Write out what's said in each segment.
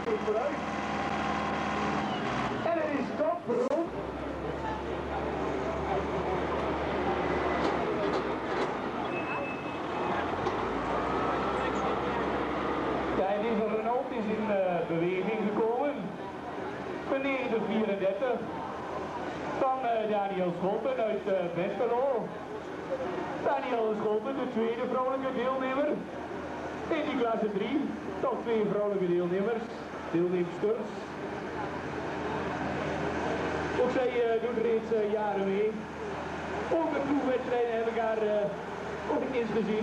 natuurlijk vooruit. En het is top rond. Ja, en deze Renault is in beweging gekomen. Meneer de 34 van Daniel Scholten uit Westerlo. Daniel Scholten, de tweede vrouwelijke deelnemer. In die klasse 3, toch twee vrouwelijke deelnemsters. Ook zij doet reeds jaren mee. Ook de ploegwedstrijden heb ik haar ook eens gezien.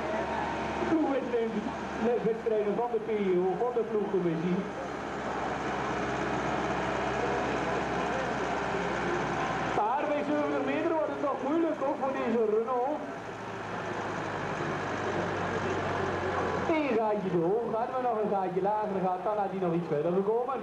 Ploegwedstrijden van de PO, van de ploegcommissie. Maar bij 70 meter wordt het nog moeilijk, ook voor deze Renault. Eén gaatje te hoog, hadden we nog een gaatje lager gaat, dan had hij nog iets verder gekomen.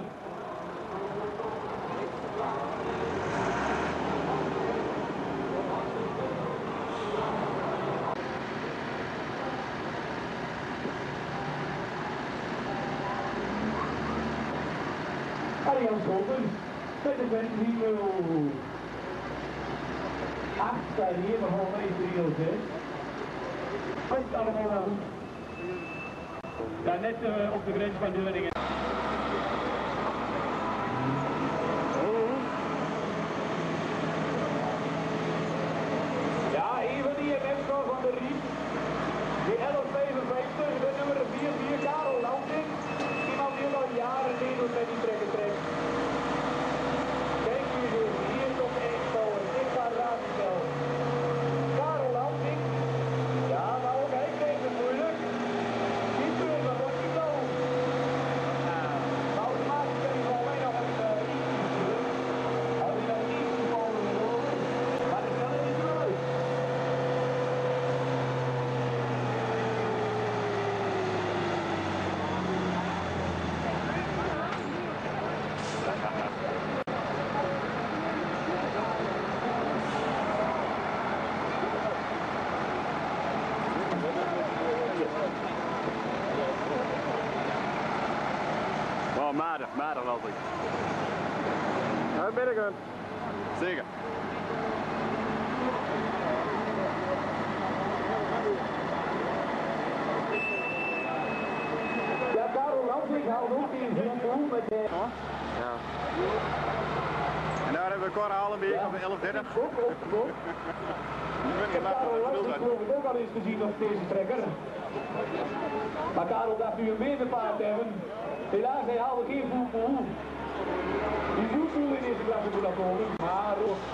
Arjan Scholten, met de band 308, staat hier, maar gewoon mee 306. Komt allemaal wel goed. Ja, net op de grens van Deuningen. Ja, een van die MF-score van de Ries. Die 1155, de nummer 44, Karel Lansing. Iemand die al jaren meedoet met die trekken. Kijk hier weer, hier komt één power, dit gaat raadspel. Karel Lansing. Ja, maar ook hij kreeg het moeilijk. Oh, maardig loop ik. Ja, ben ik aan. Zeker. Ja, Karel Lansing houdt ook in zijn met de... Ja. En daar hebben we Cor Halenbeek op de 11:30. Goed. Ik heb Karel Lansing ook al eens gezien op deze trekker. Maar Karel dacht nu een beter paard te hebben. Helaas, hij haalde geen voetbal. Die voetbal in deze klasse moet dat komen. Maar...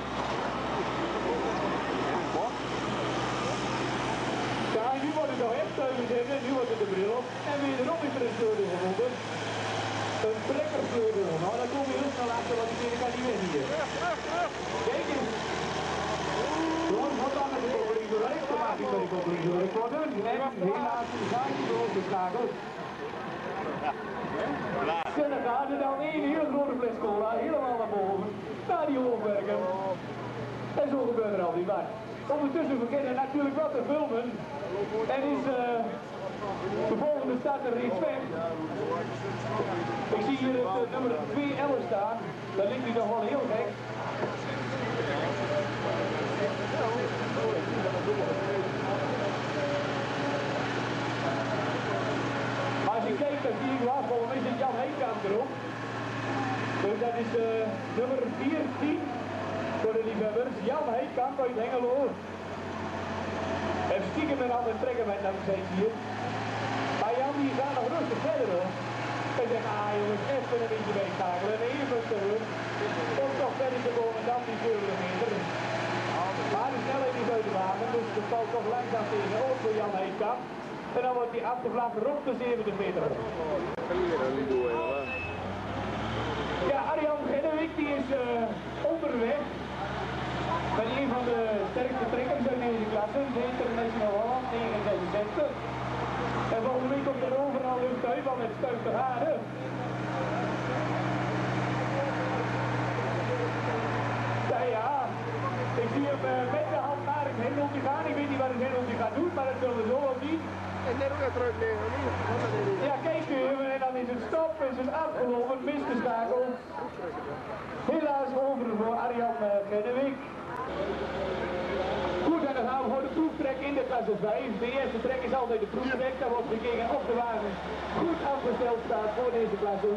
Ja, nu wordt het nog echt zuiver zeggen. Nu wordt het de bril op. En wederom is er een sleutel gevonden. Een trekkersleutel. Nou, dan komen we heel snel achter, want die keer kan niet weg hier. Kijk eens. Gewoon wat dan met de koppeling bereikt. Dan maakt hij met de koppeling bereikt worden. En helaas de gaatje doorgeschakeld. En dan gaat er dan één hele grote fles cola helemaal naar boven. Naar die hoogwerken. En zo gebeurt er al niet wat. Ondertussen beginnen natuurlijk wat te filmen. En is de volgende start er reeds weg. Ik zie hier het nummer 211 staan. Daar ligt hij nog wel heel gek. Maar als je kijkt, dan zie ik wel, volgens mij zit Jan Heekamp erop. Dus dat is nummer 14 voor de liefhebbers. Jan Heekamp uit Hengelo. En stiekem een andere trekker met hem zijn hier. Maar Jan die gaat nog rustig verder hoor. Hij zegt, jongens, even een beetje bijschakelen en even terug. Om toch verder te komen dan die 70 meter. Maar de snelheid is uit de wagen, dus het valt toch langzaam tegen ook voor Jan Heekamp. En dan wordt hij afgevlacht rond de 70 meter. Ja, Arjan Gennewijk die is onderweg. Met een van de sterkste trekkers uit deze klasse, de International Holland 966. En volgende week komt er overal een tuinbal met stuif te haren. Ja, ik zie hem met de hand naar het hendeltje gaan. Ik weet niet wat het hendeltje gaat doen, maar dat zullen we zo wel zien. En net ook terug liggen, niet? Ja, kijk, en dan dan is het stop, is het afgelopen, misgeschakeld. Helaas over voor Arjan Gennewiek. Goed, en dan gaan we voor de proeftrek in de klasse 5. De eerste trek is altijd de proeftrek, daar wordt gekeken of de wagen goed afgesteld staat voor deze klasse.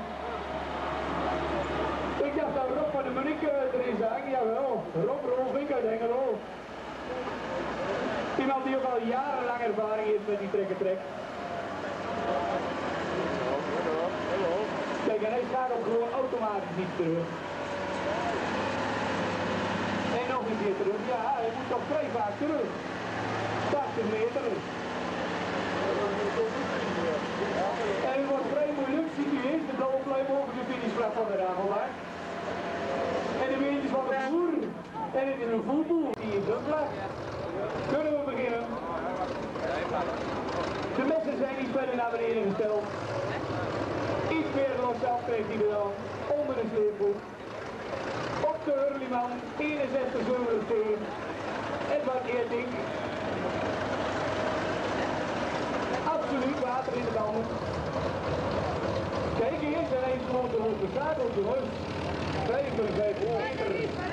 Ik dacht dat Rob van de Munnik erin zag, jawel, Rob Rolvink uit Hengelo. Iemand die ook al jarenlang ervaring heeft met die trekkertrek. Kijk, en hij gaat ook gewoon automatisch niet terug. En nog een keer terug. Ja, hij moet toch vrij vaak terug. 80 meter. En het wordt vrij moeilijk. Ziet u eens, de blauwe pluim over de finishvlag van de Ramelbaan. En de beentjes van de boer. En het is een voetboel. Die is een vlag. Kunnen we beginnen? De messen zijn niet verder naar beneden gesteld. Iets meer losaf krijgt hij er dan. Onder de sleepvoet. Op de Hurliman, 61,7. Edward Eertink. Absoluut water in de banden. Kijk eens, en hij is gewoon te hoog bezadeld, jongens. 55 meter.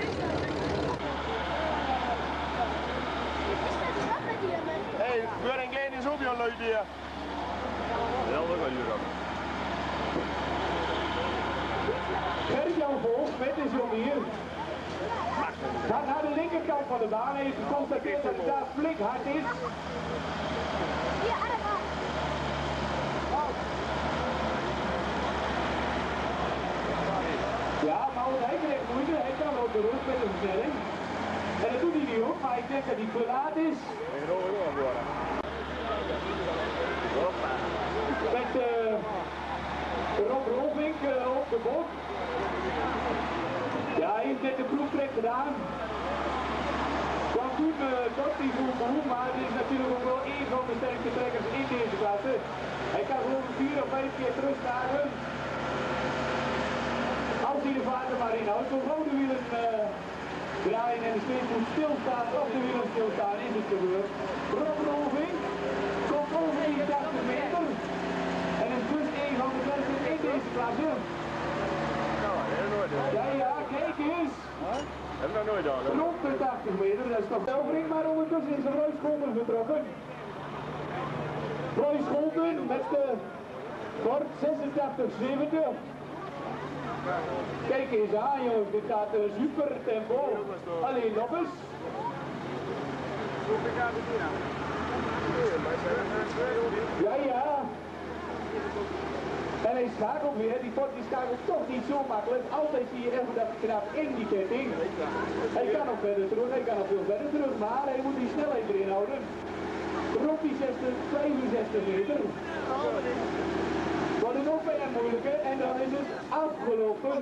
Hey, weer een kleine zoopje aan luid hier. Ja, dat kan je ook. Gert-Jan Volk met de Zomier. Gaat naar de linkerkant van de baan. Hij heeft geconstateerd dat het daar flink hard is. Ja, maar hij krijgt moeite. Hij kan wel terug met een versnelling. En dat doet hij niet ook, maar ik denk dat hij te laat is. Met Rob Rolvink op de bok. Ja, hij heeft net de proeftrek gedaan. Kwam goed tot die voetbal, maar het is natuurlijk ook wel één van de sterkste trekkers in deze klasse. Hij kan gewoon 4 of 5 keer terugslagen. Als hij de vaart maar inhoudt, zo gauw de wielen draaien en de sleepvoet stilstaat of de wielen stilstaan, is het gebeurd. Rob Rolvink komt over 81 meter. En is dus één van de beste in deze klasse. Ja, kijk eens. Heb ik nog nooit al. Rond de 80 meter, dat is toch Elvering, maar ondertussen is Roy Scholten vertrokken. Roy Scholten met de Ford 86-70. Kijk eens aan jongens, dit gaat super tempo. Alleen nog eens. Ja. En hij schakelt weer, die Ford die schakelt toch niet zo makkelijk. Altijd zie je even dat knap in die ketting. Hij kan nog verder terug, hij kan nog veel verder terug, maar hij moet die snelheid erin houden. Rond die 65 meter. Wordt het nog weer moeilijker en dan is het afgelopen.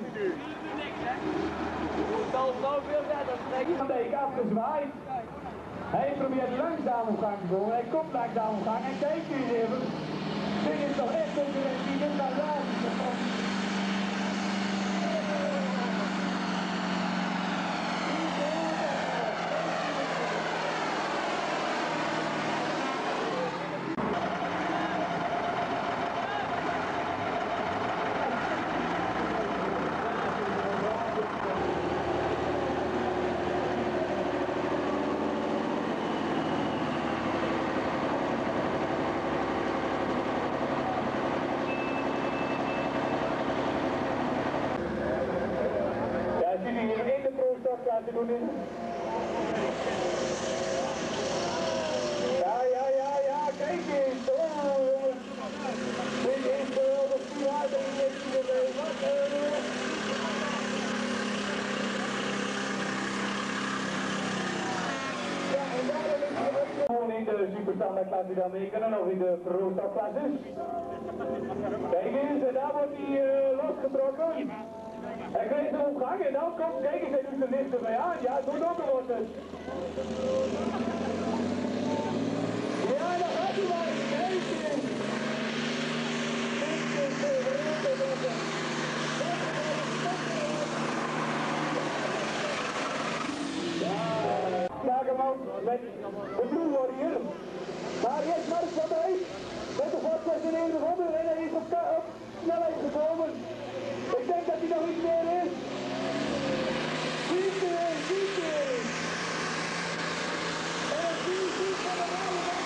Van Dijk afgezwaaid. Hij probeert langzaam op gang te komen, hij komt langzaam op gang en kijk eens even. Dit is toch echt een die dit naar daar is. Laten doen in. Ja, kijk eens. Oh, jongens. Dit is de Piraten in de Ja, en daarom is hij gewoon in de superstandaard klasse dan mee kunnen, of in de pro-stapklasses. Kijk eens, daar wordt hij losgetrokken. Hij krijgt een omgang en dan komt, kijk eens, hij doet de lift erbij aan. Ja, doe nog een wordt het. Ja, daar gaat hij maar. Kijk eens. Maak hem ook met de Blue Warrior. Maar eerst Mark van Dijk met de Ford 9600 en hij is op snelheid gekomen. Ik denk dat hij nog iets meer is. Ziet er. En het ziet van de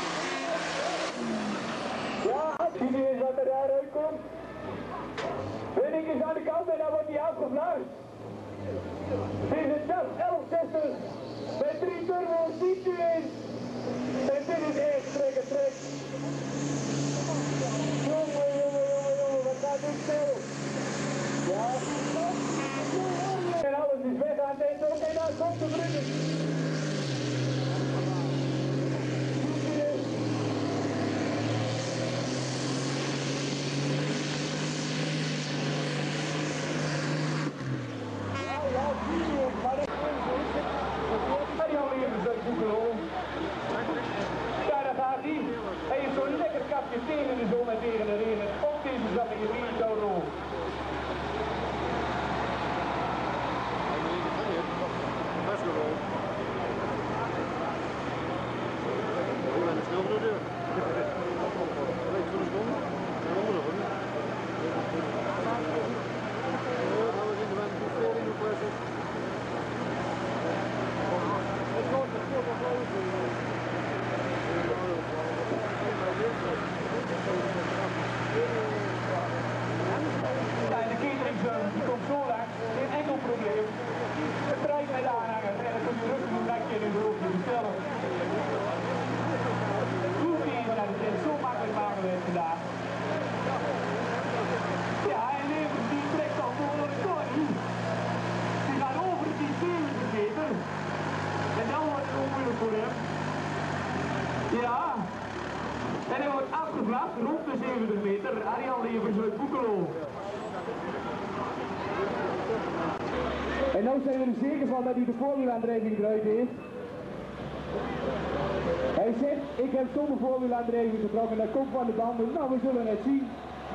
ja, zie je eens wat er daaruit komt. Winning is aan de kant en dan wordt hij afgevlaagd. Dit is het zelf 1160 met 3 turbo's, ziet u eens. En dit is echt trek. Jongen, wat gaat dit snel? Ja, en alles is weg aan het eind ook en daar komt de bruggen. Ja, daar gaat hij. Hij heeft zo'n lekker kapje tegen de zon en tegen de regen. Ook deze zat in je vriend zo rood. Ja, en hij wordt afgevlacht rond de 70 meter. Arjan Levers uit Boekelo. En nu zijn we er zeker van dat hij de voorwielaandrijving eruit heeft. Hij zegt, ik heb zonder voorwielaandrijving getrokken, dat komt van de banden. Nou, we zullen het zien.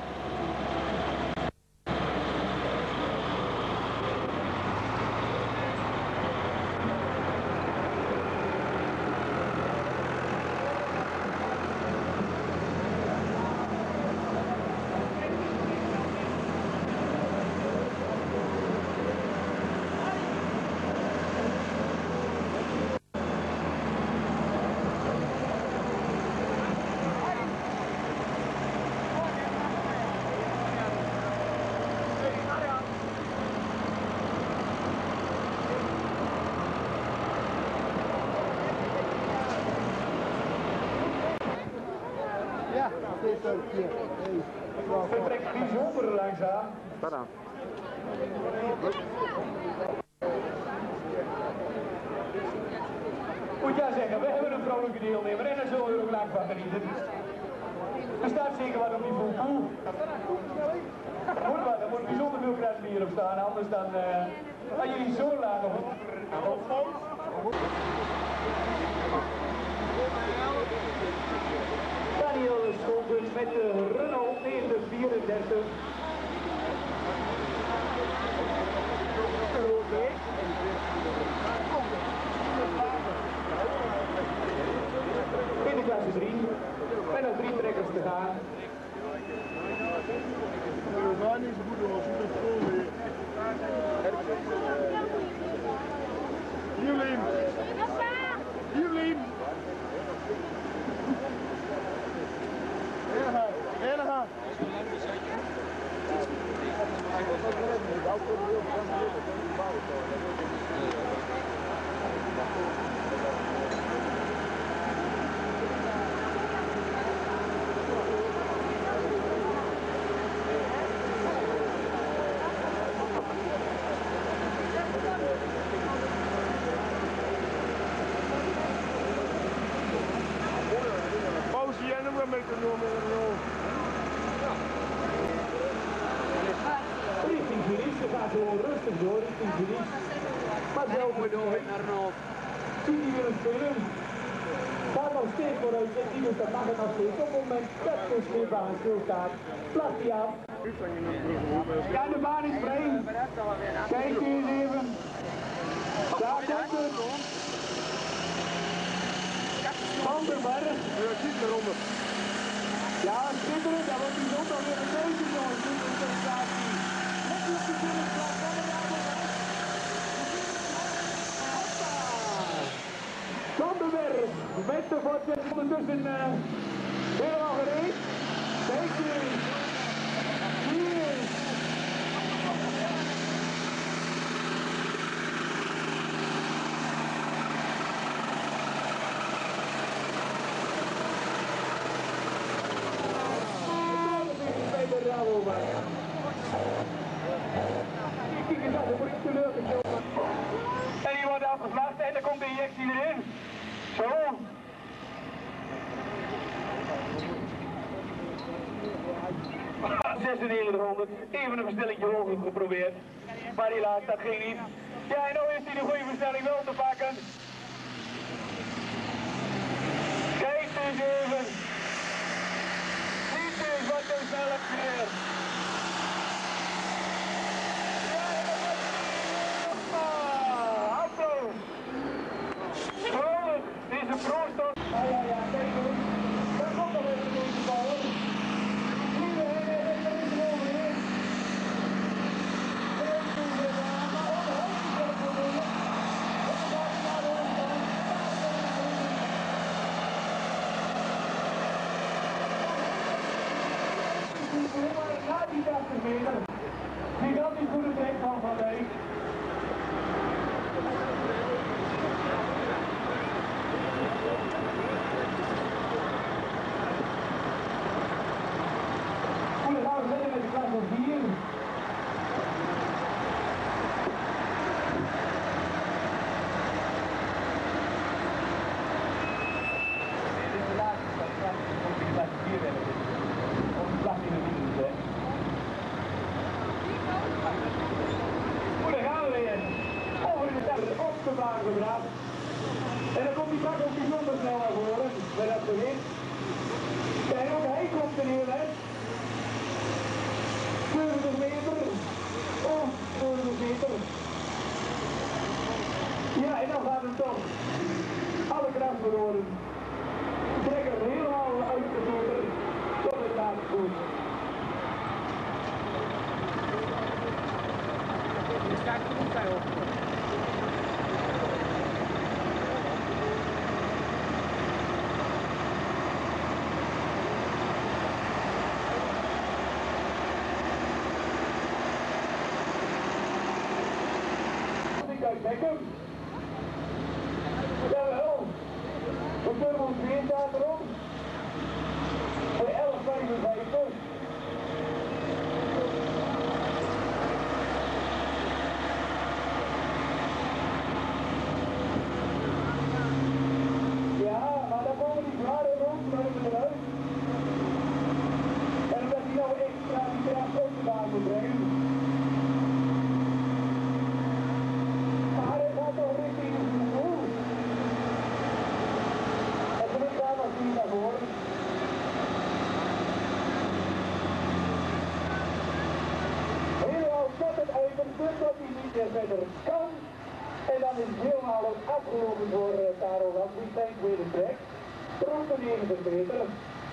Het trekt bijzonder langzaam. Tada. Moet ja zeggen, we hebben een vrolijke deelnemer en daar zullen we er ook lang van genieten. Er staat zeker wat op die voetbal. Moet wat, er moet bijzonder veel krasbier op staan, anders dan gaan jullie zo laag op. Daniel Scholtens met de Renault 934. In de klasse 3, met nog 3 trekkers te gaan. Jolien! Helga! Pauze jij nog met de nummer. Richting finish, ze gaat gewoon rustig door richting finish. Maar zelf ziet hij willen spelen. Gaat nog steeds vooruit, zegt hij, dus dat mag het nog steeds. Op het moment dat de smeerbaan stilstaat, plakt hij af. Ja, de baan is vrij. Kijk eens even. Daar komt het. Van der Berg. Ja, schitterend. Dat wordt bijzonder weer een keuze, jongens. Dit is een sensatie. Net op de binnenplaats van de Rabobank. Hoppa! Vandenberg met de voorzet ondertussen helemaal gereed. Deze. Hier. En die wordt afgevlacht en dan komt de injectie erin. Zo. Even een versnellingje hoger geprobeerd. Maar helaas, dat ging niet. Ja, en nu is hij de goede versnelling wel te pakken. Kijk eens even. Ziet eens wat zo snel heeft gebeurd. Applaus! Vrolijk, deze proost. Ja, kijk eens. Daar komt nog even deze bal. Na die 80 meter, gigantisch goede trek van Van Dijk. Goed, dan gaan we verder met de klas van 4. Dit is de laatste van de klas, om die klas 4 willen zitten. Om de klas in de minus, hè. Goed, dan gaan we weer. Over de tijd op de baan gebracht. En dan komt die bak ook bijzonder snel naar voren, met dat gewicht. En ook hij komt er hier uit. 70 meter. Oh, 70 meter. Ja, en dan gaat het toch. Alle kracht verloren. Trek er helemaal uit de motor. Tot het laatste goed. Je staat goed bij op. Uitdekken. Jawel. De Turbo 2 staat erop. Voor 11,55. Ja, maar dan komen die zware rondlopen eruit. En omdat hij nou extra die kracht op de baan moet brengen. Toch richting de doel. En toen ik daar nog niet naar voren. Helemaal tot het einde, dus dat hij niet meer verder kan. En dan is het helemaal ook afgelopen voor Karel Wan, die zijn tweede trek. Rond de 90 meter.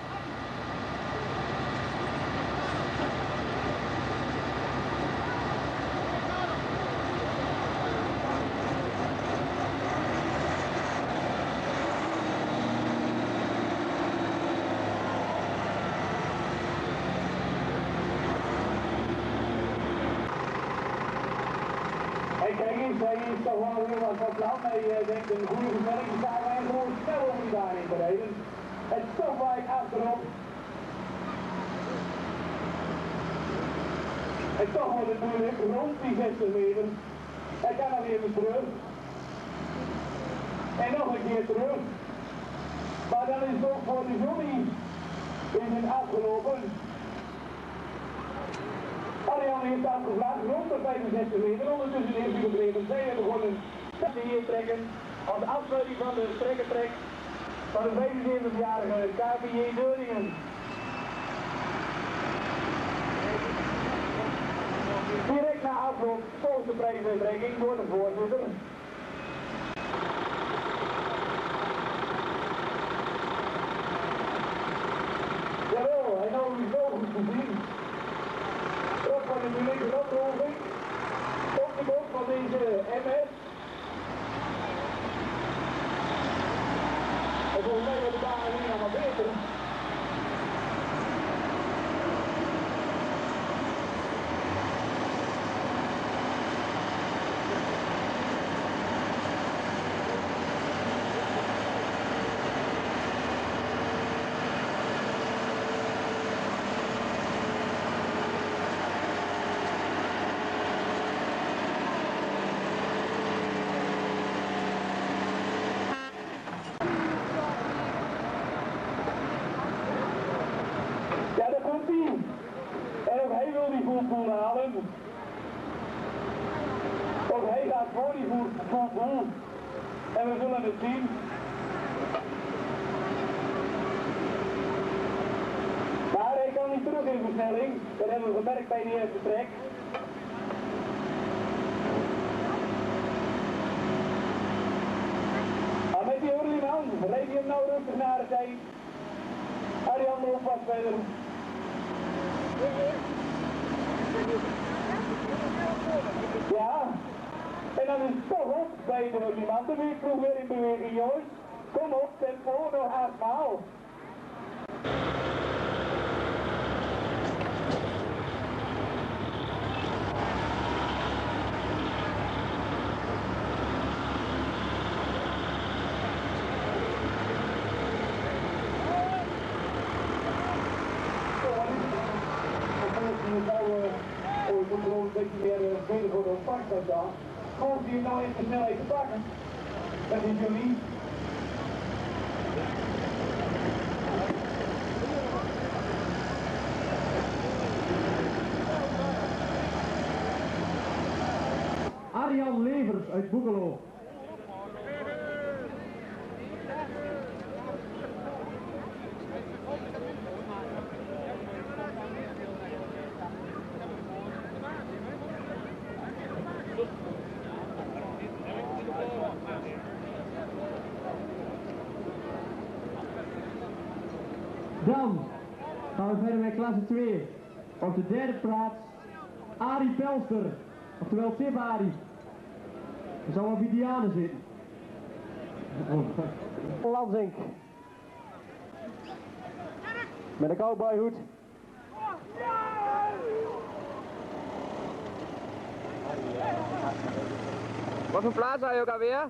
Hij is toch wel weer wat van plan. Hij denkt een goede versnelling te krijgen en gewoon snel over die baan in te rijden. Het stopwijk achterop. En toch wordt het moeilijk rond die 60 meter. Hij kan nog even terug. En nog een keer terug. Maar dan is het ook voor de Johnny is het afgelopen. Arjan heeft afgevlaagd rond de 65 meter, ondertussen heeft hij gebleven. Zij hebben begonnen met de hier trekken als afsluiting van de strekkentrek van de 75-jarige KPJ Deuringen. Direct na afloop volgt de prijsuitreiking door de voorzitter. Jawel. Allen. Ook hij gaat voor die voet. En we zullen het zien. Maar hij kan niet terug in versnelling. Dat hebben we gemerkt bij die eerste trek. Maar met die Orliman reed hij hem nou rustig naar de tijd. Arjan loopt wat verder. Ja, en dan is het toch op bij de Orliman. De wielploeg weer in beweging, jongens. Kom op, tempo, nog 8 maal. Een beetje meer spelen voor de ontvangst dan. Gewoon die nou in de snelheid te pakken. Dat is jullie. Arjan Levers uit Boekelo. Dan gaan we verder met klasse 2. Op de derde plaats Arie Pelster, oftewel Tip Arie. Er zal wel Vidiane zitten. Lansink. Met een cowboyhoed. Wat voor plaats had je ook alweer?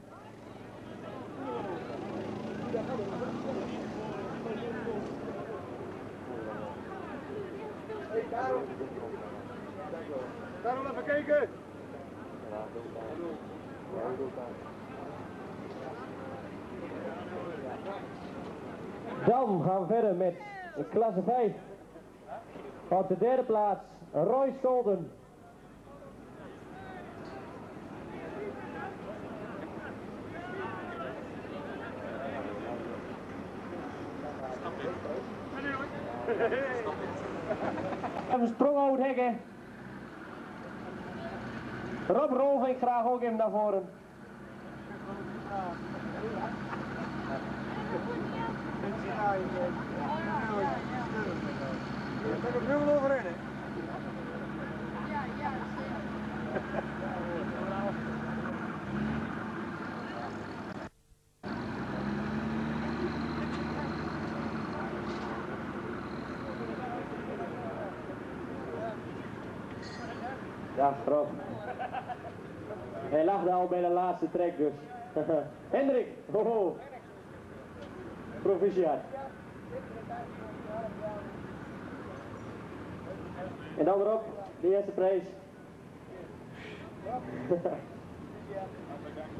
Hey, Karel. Karel, even kijken. Dan gaan we verder met klasse 5. Op de derde plaats Roy Stolden. Even sprong uit hekken. Rob Rolvink graag ook even naar voren. Ik ben er nu wel overheen, hè? Ja, Rob. Hij lachte al bij de laatste trek dus. Hendrik, hoho. Proficiat. En dan erop, de eerste prijs.